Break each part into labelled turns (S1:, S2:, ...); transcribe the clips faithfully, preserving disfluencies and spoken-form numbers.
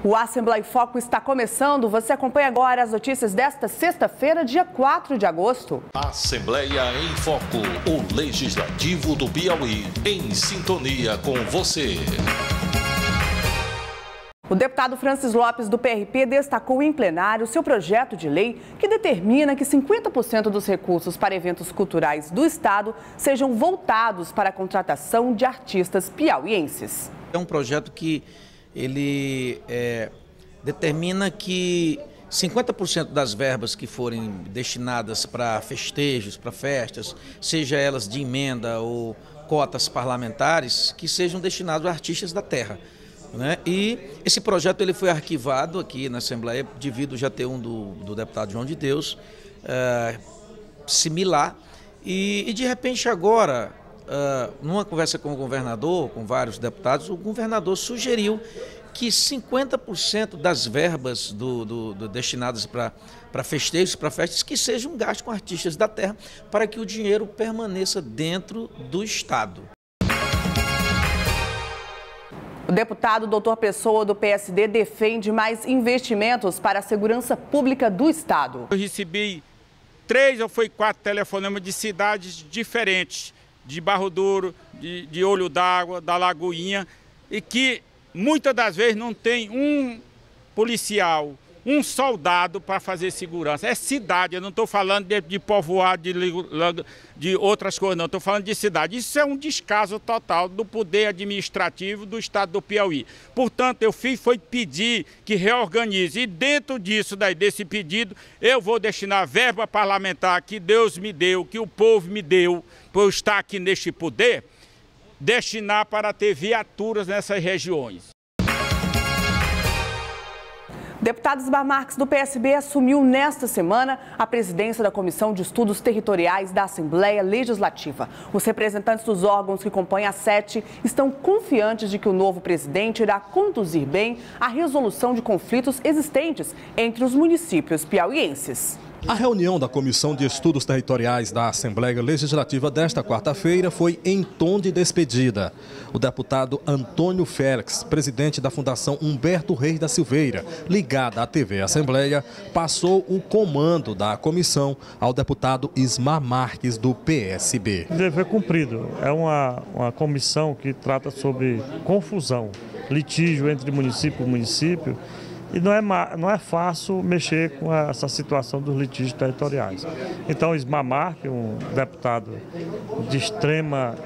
S1: O Assembleia em Foco está começando. Você acompanha agora as notícias desta sexta-feira, dia quatro de agosto.
S2: Assembleia em Foco, o Legislativo do Piauí, em sintonia com você.
S1: O deputado Francis Lopes, do P R P, destacou em plenário seu projeto de lei que determina que cinquenta por cento dos recursos para eventos culturais do Estado sejam voltados para a contratação de artistas piauienses.
S3: É um projeto que ele é, determina que cinquenta por cento das verbas que forem destinadas para festejos, para festas, seja elas de emenda ou cotas parlamentares, que sejam destinados a artistas da terra. Né? E esse projeto ele foi arquivado aqui na Assembleia, devido já ter um do, do deputado João de Deus, uh, similar, e, e de repente agora, uh, numa conversa com o governador, com vários deputados, o governador sugeriu que cinquenta por cento das verbas do, do, do, destinadas para festejos, para festas, que sejam gastos com artistas da terra, para que o dinheiro permaneça dentro do Estado.
S1: O deputado doutor Pessoa, do P S D, defende mais investimentos para a segurança pública do Estado.
S4: Eu recebi três ou foi quatro telefonemas de cidades diferentes, de Barro Duro, de, de Olho d'Água, da Lagoinha, e que muitas das vezes não tem um policial, um soldado para fazer segurança. É cidade, eu não estou falando de, de povoado, de, de outras coisas, não. Estou falando de cidade. Isso é um descaso total do poder administrativo do Estado do Piauí. Portanto, eu fiz foi pedir que reorganize. E dentro disso, daí, desse pedido, eu vou destinar verba parlamentar que Deus me deu, que o povo me deu, para eu estar aqui neste poder, destinar para ter viaturas nessas regiões.
S1: O deputado Ismar Marques, do P S B, assumiu nesta semana a presidência da Comissão de Estudos Territoriais da Assembleia Legislativa. Os representantes dos órgãos que compõem a sete estão confiantes de que o novo presidente irá conduzir bem a resolução de conflitos existentes entre os municípios piauienses.
S5: A reunião da Comissão de Estudos Territoriais da Assembleia Legislativa desta quarta-feira foi em tom de despedida. O deputado Antônio Félix, presidente da Fundação Humberto Reis da Silveira, ligada à T V Assembleia, passou o comando da comissão ao deputado Ismar Marques, do P S B.
S6: Dever cumprido. É uma, uma comissão que trata sobre confusão, litígio entre município e município. E não é, não é fácil mexer com essa situação dos litígios territoriais. Então, Ismar Marques, um deputado de extrema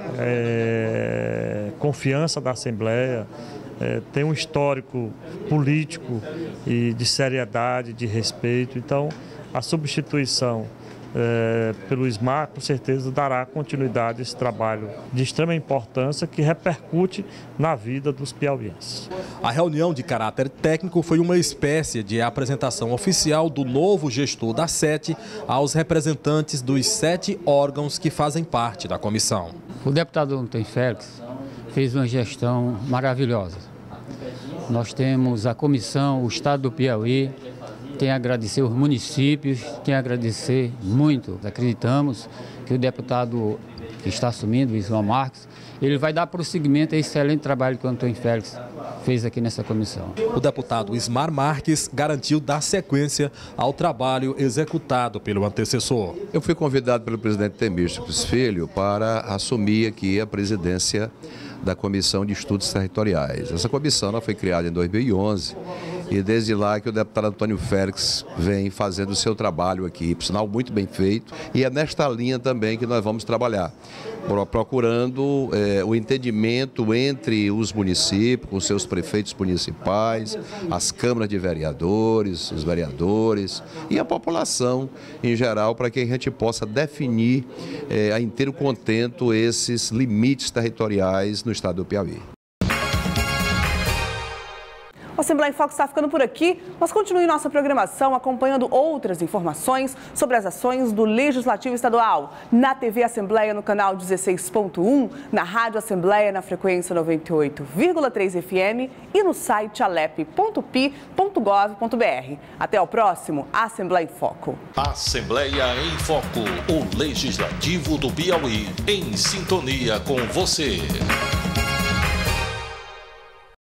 S6: é, confiança da Assembleia, é, tem um histórico político e de seriedade, de respeito. Então, a substituição É, pelo Ismar, com certeza, dará continuidade a esse trabalho de extrema importância que repercute na vida dos piauienses.
S5: A reunião de caráter técnico foi uma espécie de apresentação oficial do novo gestor da sete aos representantes dos sete órgãos que fazem parte da comissão.
S7: O deputado Antônio Félix fez uma gestão maravilhosa. Nós temos a comissão, o Estado do Piauí, tem a agradecer os municípios, tem a agradecer muito. Acreditamos que o deputado que está assumindo, o Ismar Marques, ele vai dar prosseguimento a esse excelente trabalho que o Antônio Félix fez aqui nessa comissão.
S5: O deputado Ismar Marques garantiu dar sequência ao trabalho executado pelo antecessor.
S8: Eu fui convidado pelo presidente Temístocles Filho para assumir aqui a presidência da Comissão de Estudos Territoriais. Essa comissão ela foi criada em dois mil e onze e desde lá que o deputado Antônio Félix vem fazendo o seu trabalho aqui, por sinal muito bem feito, e é nesta linha também que nós vamos trabalhar, procurando é, o entendimento entre os municípios, com seus prefeitos municipais, as câmaras de vereadores, os vereadores e a população em geral, para que a gente possa definir é, a inteiro contento esses limites territoriais no estado do Piauí.
S1: O Assembleia em Foco está ficando por aqui. Mas continue nossa programação acompanhando outras informações sobre as ações do Legislativo Estadual. Na T V Assembleia, no canal dezesseis ponto um, na Rádio Assembleia, na frequência noventa e oito vírgula três F M e no site alep ponto pi ponto gov ponto br. Até o próximo Assembleia em Foco.
S2: Assembleia em Foco, o Legislativo do Piauí, em sintonia com você.